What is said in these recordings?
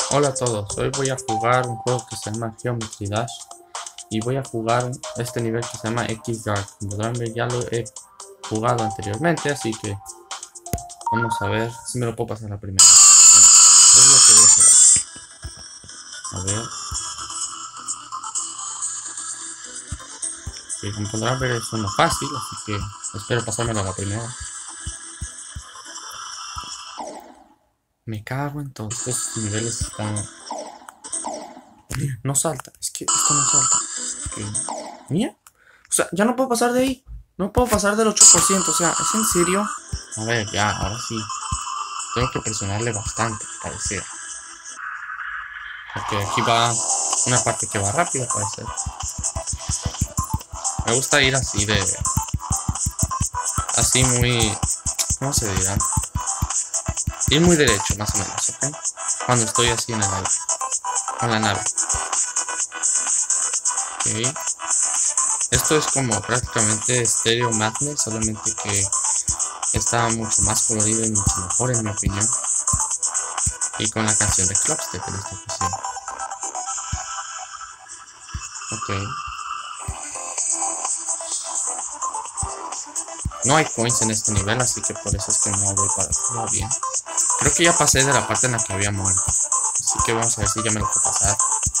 Hola a todos, hoy voy a jugar un juego que se llama Geometry Dash y voy a jugar este nivel que se llama X Dark. Como podrán ver, ya lo he jugado anteriormente, así que vamos a ver si me lo puedo pasar la primera vez. Es lo que voy a hacer. A ver, y como podrán ver es uno fácil, así que espero pasármelo a la primera. Me cago en todos estos niveles están... No salta, es que esto no salta. Mira, o sea, ya no puedo pasar de ahí. No puedo pasar del 8%, o sea, ¿es en serio? A ver, ya, ahora sí. Tengo que presionarle bastante, parece. Porque aquí va una parte que va rápido, parece. Me gusta ir así de... Así muy... ¿Cómo se dirá? Ir muy derecho, más o menos, ¿ok? Cuando estoy así en el aire. Con la nave. Ok. Esto es como prácticamente Stereo Madness, solamente que está mucho más colorido y mucho mejor en mi opinión. Y con la canción de Clubstep en esta ocasión. Ok. No hay coins en este nivel, así que por eso es que no voy para jugar bien. Creo que ya pasé de la parte en la que había muerto. Así que vamos a ver si ya me lo puedo pasar.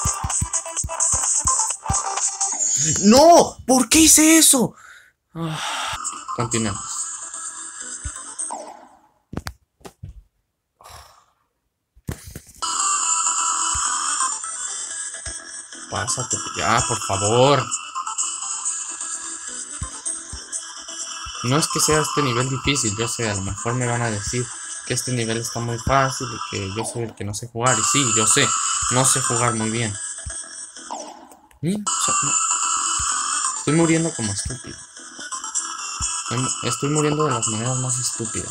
¡No! ¿Por qué hice eso? Continuemos. Pásate ya, por favor. No es que sea este nivel difícil, yo sé, a lo mejor me van a decir que este nivel está muy fácil y que yo soy el que no sé jugar. Y sí, yo sé, no sé jugar muy bien. Mira, o sea, no. Estoy muriendo como estúpido. Estoy muriendo de las maneras más estúpidas.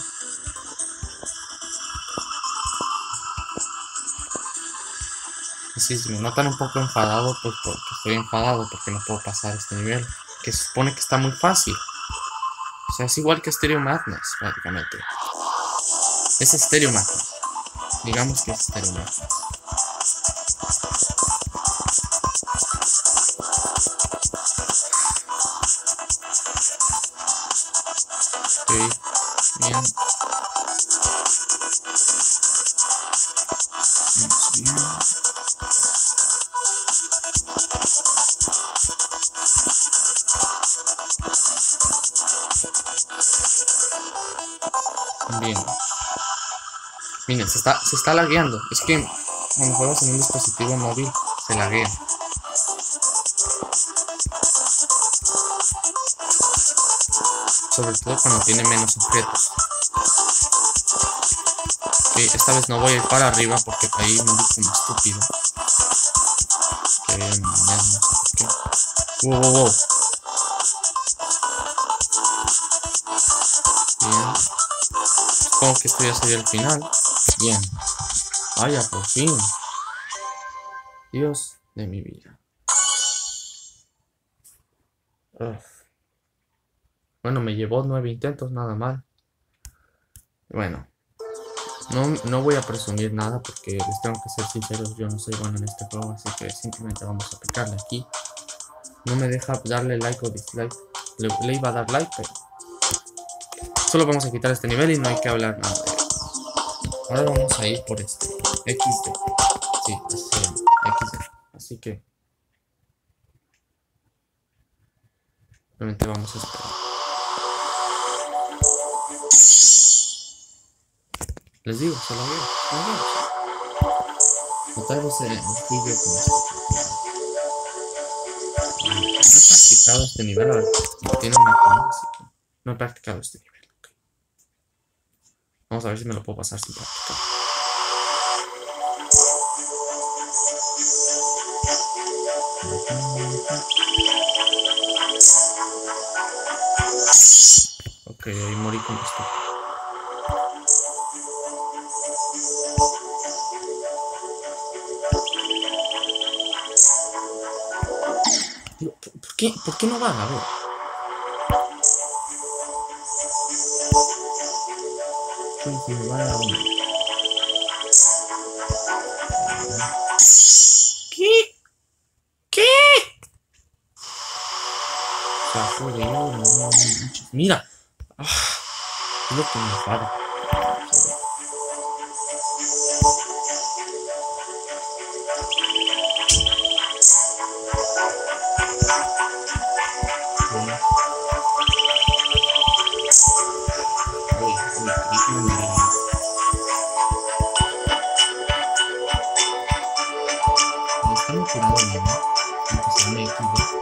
Así, si me notan un poco enfadado, pues porque estoy enfadado, porque no puedo pasar este nivel. Que se supone que está muy fácil. O sea, es igual que Stereo Madness, prácticamente. Es Stereo Madness. Digamos que es Stereo Madness. Ok, bien. Vamos bien. Bien. Miren, se está lagueando. Es que cuando juegas en un dispositivo móvil, se laguea. Sobre todo cuando tiene menos objetos. Ok, esta vez no voy a ir para arriba porque ahí me vi como estúpido. Wow, wow, wow. Bien. Supongo que esto ya sería el final. Bien. Vaya, por fin. Dios de mi vida. Uf. Bueno, me llevó 9 intentos, nada mal. Bueno, no voy a presumir nada porque les tengo que ser sinceros, yo no soy bueno en este juego, así que simplemente vamos a picarle aquí. No me deja darle like o dislike. Le iba a dar like, pero solo vamos a quitar este nivel y no hay que hablar nada de él. Ahora vamos a ir por este XD. Sí, así se llama, XD. Así que simplemente vamos a esperar. Les digo, se lo veo. O tal vez fui yo con esto. No he practicado este nivel, a ver, tiene una cama, así que no he practicado este nivel. Okay. Vamos a ver si me lo puedo pasar sin practicar. Ok, ahí morí como esto. ¿Por qué no va? A ver. Sí, va a Mira. Ah, es lo que me enfada. Está muy curado, ¿no? Aunque se me equivoque.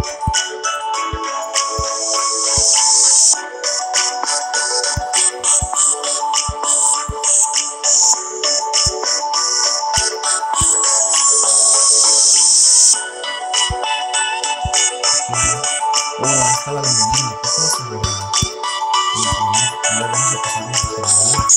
Oh, está la mañana. ¿Qué pasa, verdad? No vamos a pasar mucho.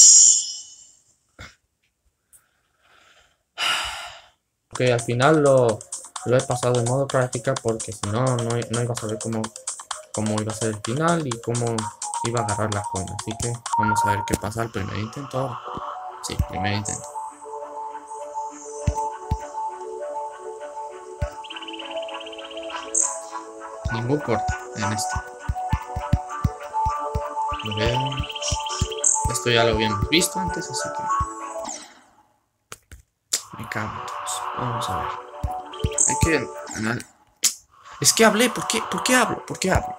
Ok, al final lo he pasado en modo práctica porque si no, no iba a saber cómo iba a ser el final y cómo iba a agarrar la coin. Así que vamos a ver qué pasa al primer intento. Sí, primer intento. Ningún corte en esto. A ver. Esto ya lo habíamos visto antes, así que me cago en todos. Vamos a ver. Hay que... Es que hablé, ¿por qué hablo? ¿Por qué hablo?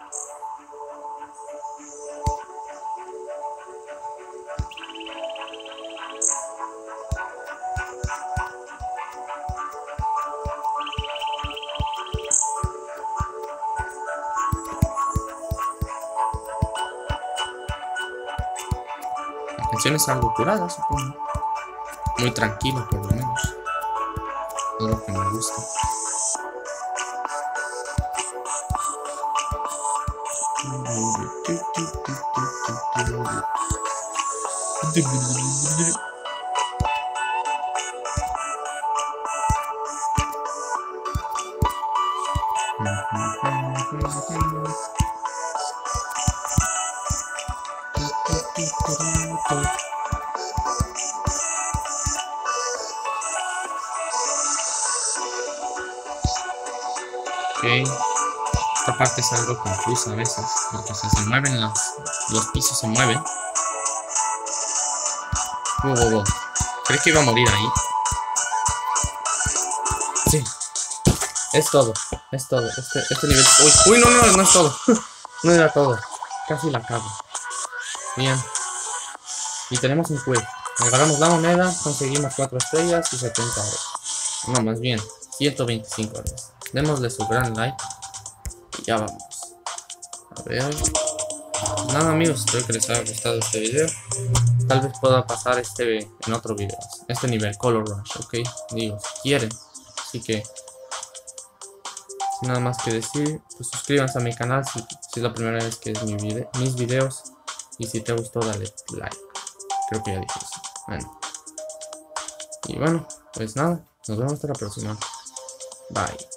La canción es algo curada, supongo. Muy tranquila, por lo menos. Es lo que me gusta. Ok, esta parte es algo confusa a veces, porque se mueven los pisos se mueven. Wow. ¿Crees que iba a morir ahí? Sí, es todo. Este nivel... Uy, no es todo. No era todo. Casi la cago. Bien. Y tenemos un quiz. Agarramos la moneda, conseguimos 4 estrellas y 70 euros. No, más bien, 125 euros. Démosle su gran like. Y ya vamos. A ver. Pues nada, amigos, espero que les haya gustado este video. Tal vez pueda pasar en otro video. Este nivel, Color Rush, ok. Digo, si quieren. Así que, sin nada más que decir, pues suscríbanse a mi canal si es la primera vez que es mis videos. Y si te gustó, dale like. Creo que ya dije eso. Bueno. Y bueno, pues nada. Nos vemos hasta la próxima. Bye.